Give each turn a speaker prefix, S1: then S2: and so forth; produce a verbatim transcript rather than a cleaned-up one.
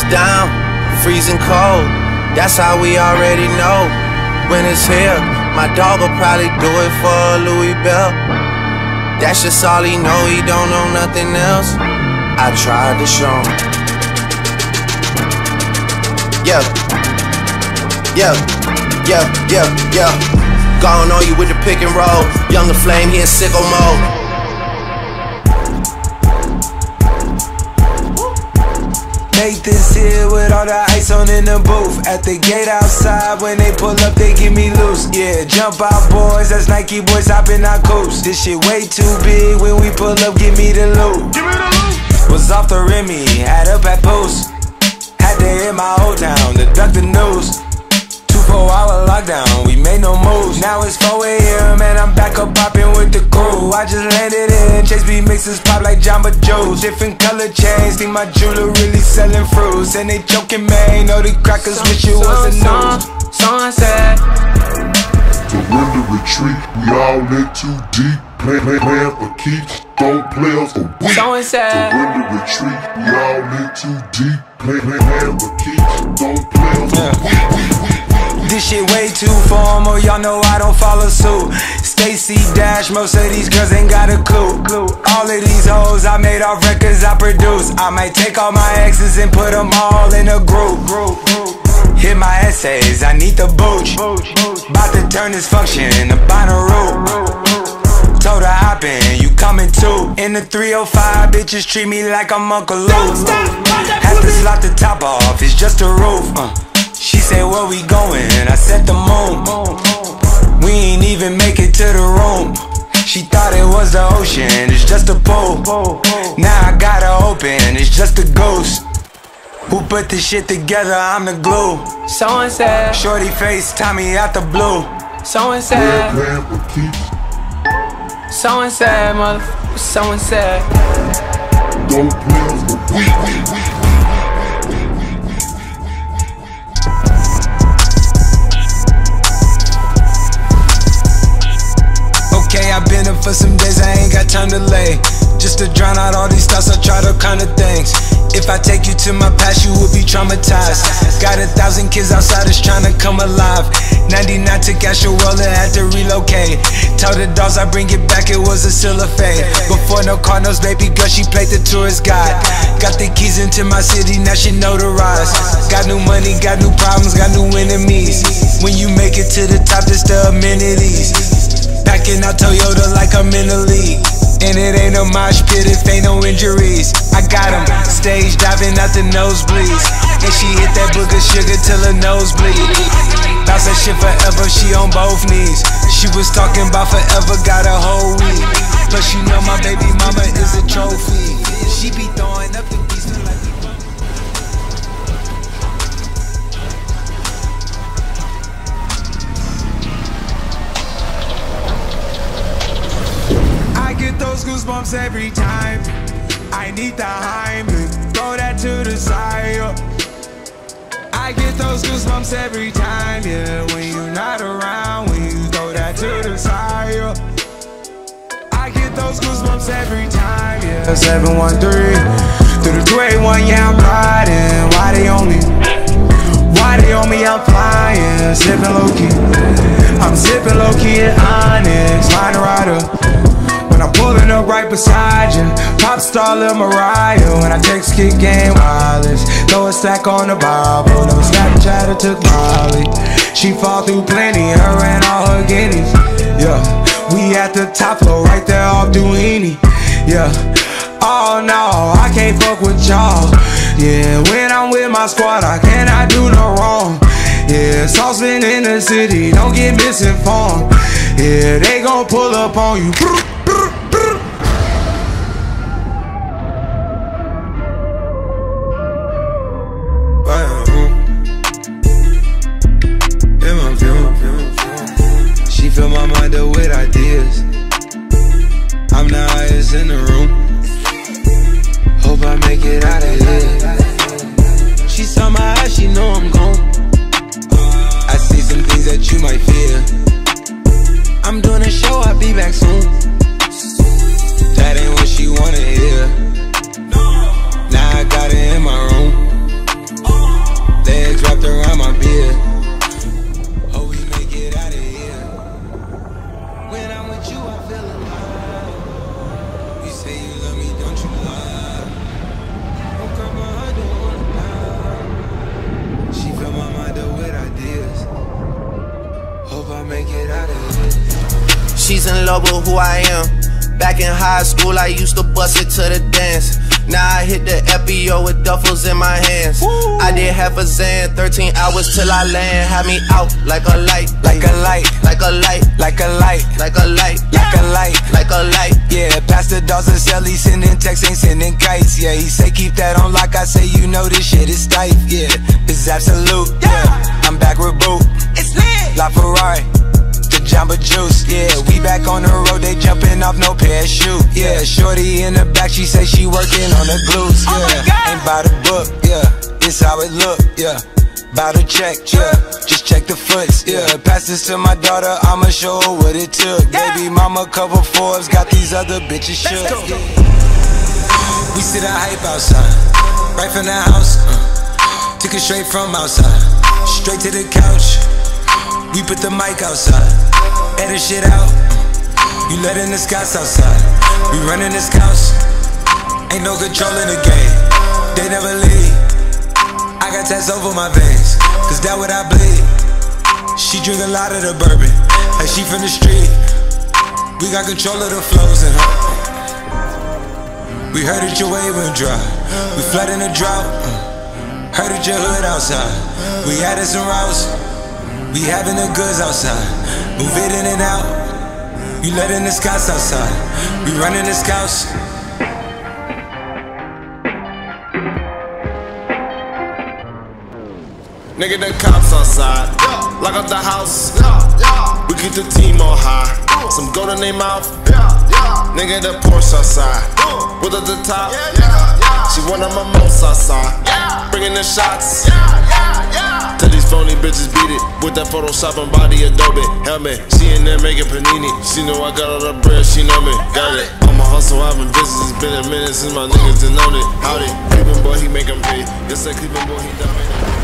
S1: down, freezing cold. That's how we already know when it's here. My dog will probably do it for a Louis belt. That's just all he know, he don't know nothing else. I tried to show him. Yeah, yeah, yeah, yeah, yeah. Gone on you with the pick and roll. Younger Flame, he in sicko mode.
S2: Nathan's here with all the ice on in the booth. At the gate outside, when they pull up, they give me loose. Yeah, jump out boys, that's Nike boys hopping our coast. This shit way too big, when we pull up, give me the loot. Give me the loot. Was off the Remy, had up at post. Had to hit my old town to duck the news. Two four hour lockdown, we made no moves. Now it's four A M and I'm back up popping with the crew. I just landed in, Chase B mixes pop like Jamba Joe's. Different color chains, think my jeweler really selling fruits. And they joking, man, know the crackers wish it was a news.
S3: Sunset.
S4: Surrender, retreat, we all in too deep. Play, play, plan for keeps, don't play us for weak. Surrender, retreat, we all in too deep. Play, play, plan for keeps, don't play us for weak.
S2: This shit way too formal, y'all know I don't follow suit. Stacy Dash, most of these girls ain't got a clue. All of these hoes I made off records I produce. I might take all my exes and put them all in a group. Hit my essays, I need the booch. About to turn this function into Bonnaroo. Told her hop in, you coming too. In the three oh five, bitches treat me like I'm Uncle Luke. Have to slot the top off, it's just a roof. uh. She said, where we going? I said the moon. We ain't even make it to the room. She thought it was the ocean, it's just a pool. Now I gotta open, it's just a ghost. Who put this shit together? I'm the glue.
S3: So and said.
S2: Shorty face, Tommy out the blue.
S3: So and said. So and said, motherfucker. So and said.
S4: Don't play us for weak, weak, weak.
S2: Okay, I've been up for some days, I ain't got time to lay. Just to drown out all these thoughts, I tried all kind of things. If I take you to my past, you will be traumatized. Got a thousand kids outside, is trying to come alive. ninety-nine took Asher Roller, had to relocate. Told the dogs I bring it back, it was a cellophane. Before no Cardinals, baby girl, she played the tourist guide. Got the keys into my city, now she notarized. Got new money, got new problems, got new enemies. When you make it to the top, it's the amenities. Packing out Toyota like I'm in the league. And it ain't no mosh pit if ain't no injuries. I got him stage diving out the nosebleeds. And she hit that booger sugar till her nose bleed. Bounce that shit forever, she on both knees. She was talking about forever, got a whole week. Plus you know my baby mama is a trophy. She be throwing up the beats like we get those goosebumps every time. I need the Heimlich, throw that to the side. I get those goosebumps every time, yeah. When you're not around, when you throw that to the side. I get those goosebumps every time, yeah. seven one three through the two eight one, yeah, I'm riding. Why they on me? Why they on me? I'm flying, sipping low key. I'm sipping low key at Onyx, line rider. When I'm pulling up right beside you, pop star Lil Mariah. When I text kick game wireless, throw a stack on the Bible. Never Snapchat or took Molly. She fall through plenty, her and all her guineas. Yeah, we at the top floor, right there off Duini. Yeah, oh no, I can't fuck with y'all. Yeah, when I'm with my squad, I cannot do no wrong. Yeah, saucepan in the city, don't get misinformed. Yeah, they gon' pull up on you. She fill my mind up with ideas. I'm the highest in the room. Hope I make it out of here. She saw my eyes, she know I'm gone. I see some things that you might fear. I'm doing a show, I'll be back soon. make it out of here.
S1: She's in love with who I am. Back in high school, I used to bust it to the dance. Now I hit the F B O with duffels in my hands. Woo. I did half a Zan, thirteen hours till I land. Had me out like a light,
S2: like a light,
S1: like a light,
S2: like a light,
S1: like a light,
S2: like a light,
S1: like a light.
S2: Yeah, Pastor Dawson sell, he sending texts, ain't sending kites. Yeah, he say keep that on lock, I say you know this shit is tight. Yeah, it's absolute. Yeah, I'm back with Boo. It's lit. La Ferrari. Jamba Juice, yeah, we back on the road, they jumping off no parachute, yeah, shorty in the back, she say she working on the glutes, yeah, ain't by the book, yeah, it's how it look, yeah, bout to check, yeah, just check the foots, yeah, pass this to my daughter, I'ma show her what it took, baby mama cover Forbes, got these other bitches shook, yeah. We sit and hype outside, right from the house, uh, took it straight from outside, straight to the couch. We put the mic outside, edit shit out. You letting the scouts outside. We running the scouts. Ain't no control in the game. They never leave. I got tats over my veins, cause that what I bleed. She drink a lot of the bourbon, like she from the street. We got control of the flows in her. We heard that your wave went dry. We flooding the drought. Heard that your hood outside. We added some routes. We having the goods outside, move it in and out. You letting the scouts outside, we running the scouts.
S5: Nigga, the cops outside, lock up the house. We keep the team on high, some gold in their mouth. Nigga, the Porsche outside, with at the top. She one of my most outside, bringing the shots. Tell these phony bitches beat it with that Photoshop and body Adobe helmet. She in there making panini. She know I got all the bread, she know me. Got it. On my hustle, I've been busy. It's been a minute since my niggas done known it. Howdy, Cleveland boy, he make 'em pay. Yes, that Cleveland boy, he done made 'em pay.